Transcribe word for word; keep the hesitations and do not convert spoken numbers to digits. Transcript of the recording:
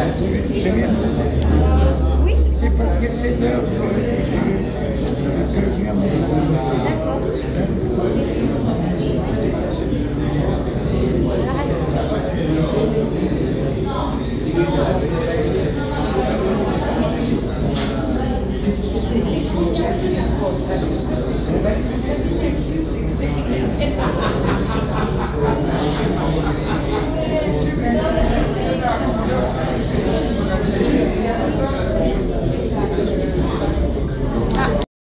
C'est c'est bien. Oui, je C'est pense. parce que c'est l'heure que que- que je viens à maison. D'accord. Escucha una cosa.